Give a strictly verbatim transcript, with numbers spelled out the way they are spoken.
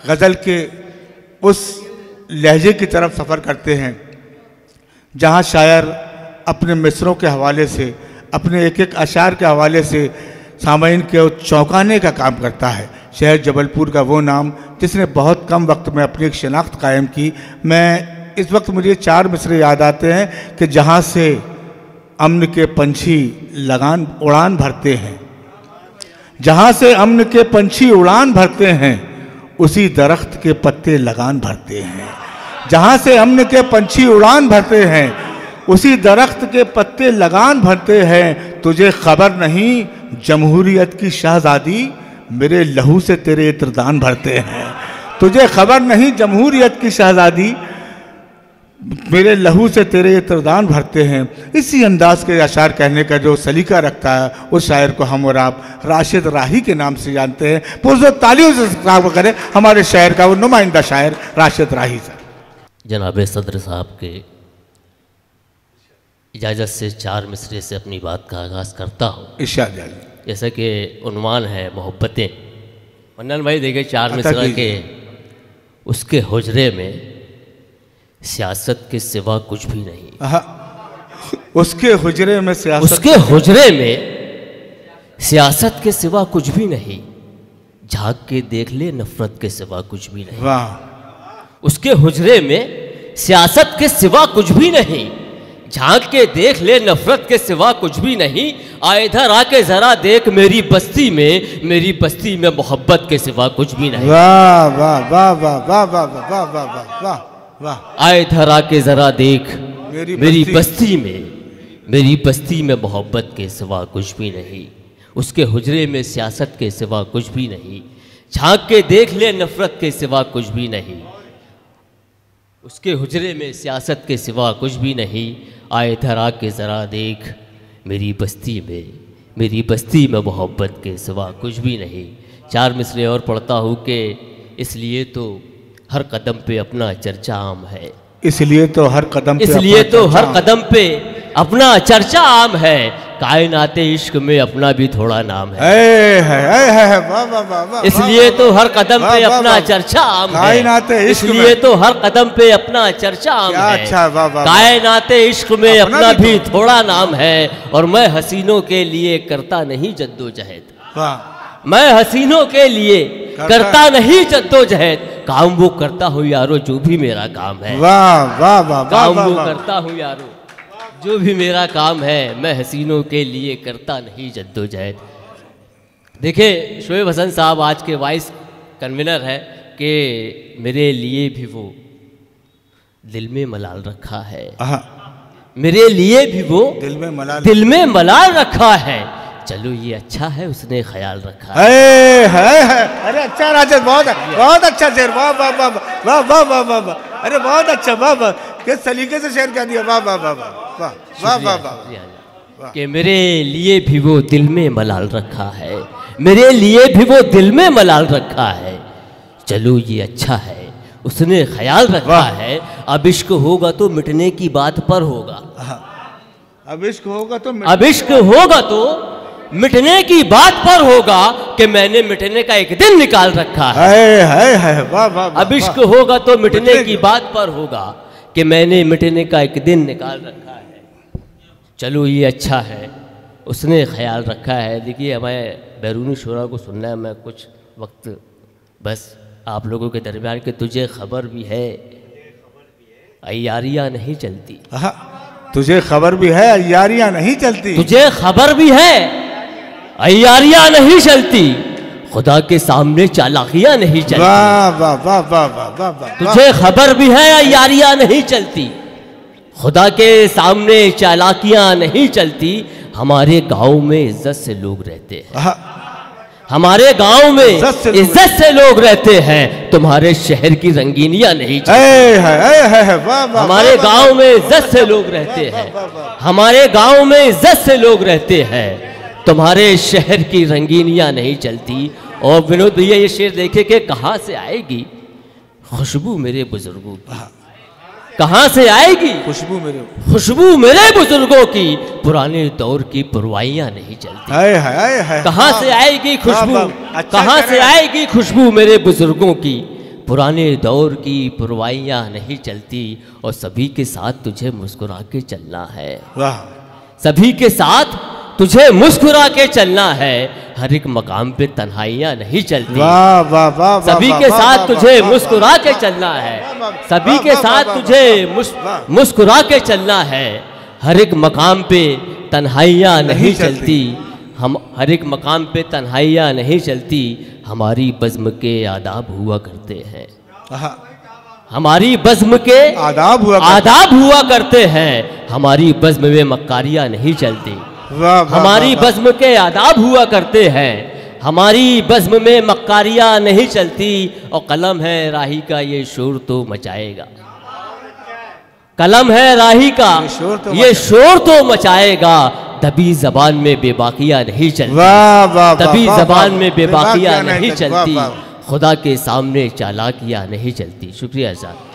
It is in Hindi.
गज़ल के उस लहजे की तरफ सफ़र करते हैं जहाँ शायर अपने मिसरों के हवाले से, अपने एक एक अशार के हवाले से सामईन के चौंकाने का काम करता है। शहर जबलपुर का वो नाम जिसने बहुत कम वक्त में अपनी एक शनाख्त कायम की। मैं इस वक्त मुझे चार मिसरे याद आते हैं कि जहाँ से अमन के पंछी लगान उड़ान भरते हैं, जहाँ से अमन के पंछी उड़ान भरते हैं, उसी दरख्त के पत्ते लगान भरते हैं। जहाँ से अमन के पंछी उड़ान भरते हैं, उसी दरख्त के पत्ते लगान भरते हैं। तुझे खबर नहीं जमहूरियत की शहजादी, मेरे लहू से तेरे इत्रदान भरते हैं। तुझे खबर नहीं जमहूरियत की शहजादी, मेरे लहू से तेरे इत्रदान भरते हैं। इसी अंदाज के अशार कहने का जो सलीका रखता है उस शायर को हम और आप राशिद राही के नाम से जानते हैं। पुरज़ोर तालियों से स्वागत करें हमारे शहर का वो नुमाइंदा शायर राशिद राही सर। जनाब सदर साहब के इजाज़त से चार मिसरे से अपनी बात का आगाज़ करता हूँ। इरशाद। जैसा कि उन्वान है मोहब्बतें, मन्नन भाई देखे चार मिसरा के उसके हुजरे में सियासत के सिवा कुछ भी नहीं। उसके हुजरे में सियासत, उसके हुजरे में सियासत के सिवा कुछ भी नहीं, झांक के देख ले नफरत के सिवा कुछ भी नहीं। वाह। उसके हुजरे में सियासत के सिवा कुछ भी नहीं, झांक के देख ले नफरत के सिवा कुछ भी नहीं। आ इधर आके जरा देख मेरी बस्ती में, मेरी बस्ती में मोहब्बत के सिवा कुछ भी नहीं। वाह वाह वाह वाह वाह वाह वाह वाह वाह वाह वाह। आए इधर आके जरा देख मेरी, मेरी बस्ती में, मेरी बस्ती में मोहब्बत के सिवा कुछ भी नहीं। उसके हुजरे में सियासत के सिवा कुछ भी नहीं, झांक के देख ले नफरत के सिवा कुछ भी नहीं। उसके हुजरे में सियासत के सिवा कुछ भी नहीं। आए इधर आके ज़रा देख मेरी बस्ती में, मेरी बस्ती में मोहब्बत के सिवा कुछ भी नहीं। चार मिसरे और पढ़ता हूँ कि इसलिए तो हर कदम पे अपना चर्चा आम है, इसलिए तो हर कदम पे इसलिए तो हर कदम पे अपना चर्चा आम है। कायनाते इश्क में अपना भी थोड़ा नाम है, है, है, है, है, वाह, वाह, वाह, वाह, इसलिए तो हर कदम पे अपना चर्चा आम है, इसलिए तो हर कदम पे अपना चर्चा आम है। अच्छा, वाह, वाह, कायनाते इश्क में अपना भी थोड़ा नाम है। और मैं हसीनों के लिए करता नहीं जद्दोजहद, मैं हसीनों के लिए करता नहीं जद्दोजहद, काम वो करता हूँ यारो जो भी मेरा काम है। वाह वाह वाह, काम वो करता हूँ यारो जो भी मेरा काम है, मैं हसीनों के लिए करता नहीं जद्दोजहद। देखिए शोएब हसन साहब आज के वाइस कन्वीनर है कि मेरे लिए भी वो दिल में मलाल रखा है, मेरे लिए भी वो दिल में मलाल दिल में मलाल रखा है। चलो ये अच्छा है उसने ख्याल रखा है। है, है, है। अरे अच्छा राजद, बहुत बहुत अच्छा शेर, वाह वाह वाह वाह वाह वाह वाह वाह, अरे बहुत अच्छा, वाह वाह, किस तरीके से शेर कह दिया, वाह वाह वाह वाह वाह वाह वाह। कि मेरे लिए भी वो दिल में मलाल रखा है, मेरे लिए भी वो दिल में मलाल रखा है। चलो ये अच्छा है उसने ख्याल रखा है। अब इश्क होगा तो मिटने की बात पर होगा, अब इश्क होगा तो अब इश्क होगा तो मिटने की बात पर होगा कि मैंने मिटने का एक दिन निकाल रखा है। है, है, है, वाह वाह। अब इश्क होगा तो मिटने की बात पर होगा कि मैंने मिटने का एक दिन निकाल रखा है। चलो ये अच्छा है उसने ख्याल रखा है। देखिए हमें बैरूनी शोरा को सुनना है, मैं कुछ वक्त बस आप लोगों के दरमियान के तुझे खबर भी है अय्यारियाँ नहीं चलती, तुझे खबर भी है अय्यारियाँ नहीं चलती, तुझे खबर भी है अय्यारियाँ नहीं चलती, खुदा के सामने चालाकियाँ नहीं चलती। वाह वाह वाह वाह वाह वाह। तुझे खबर भी है अय्यारियाँ नहीं चलती, खुदा के सामने चालाकियाँ नहीं चलती। हमारे गांव में इज्जत से लोग रहते हैं, हमारे गांव में इज्जत से लोग रहते हैं, तुम्हारे शहर की रंगीनियां नहीं चलती। हमारे गांव में इज्जत से लोग रहते हैं, हमारे गांव में इज्जत से लोग रहते हैं, तुम्हारे शहर की रंगीनियां नहीं चलती। और विनोद भैया ये शेर देखे कि कहाँ से आएगी खुशबू मेरे बुजुर्गों की, कहाँ से आएगी खुशबू मेरे खुशबू मेरे बुजुर्गों की, पुराने दौर की पुरवाइयाँ नहीं चलती। है, है, है, कहाँ से आएगी खुशबू, कहाँ से आएगी खुशबू मेरे बुजुर्गों की, पुराने दौर की पुरवाइयाँ नहीं चलती और सभी के साथ तुझे मुस्कुरा के चलना है। वाह। सभी के साथ तुझे मुस्कुरा के चलना है, हर एक मकाम पे तन्हाइयाँ नहीं चलती। वाह वाह वाह। सभी के साथ तुझे मुस्कुरा के चलना है, सभी के साथ तुझे मुस्कुरा के चलना है, हर एक मकाम पे तन्हाइयाँ नहीं चलती। हम हर एक मकाम पे तन्हाइयाँ नहीं चलती, हमारी बज़्म के आदाब हुआ करते हैं। हमारी बज़्म के आदाब हुआ आदाब हुआ करते हैं, हमारी बज़्म में मक्कारियाँ नहीं चलती। हमारी बज़्म के आदाब हुआ करते हैं, हमारी बज़्म में मक्कारियाँ नहीं चलती। और कलम है राही का ये शोर तो मचाएगा, कलम है राही का ये शोर तो मचाएगा। दबी जबान में बेबाकियाँ नहीं चलती, दबी जबान में बेबाकियाँ नहीं चलती, खुदा के सामने चालाकियाँ नहीं चलती। शुक्रिया साहब।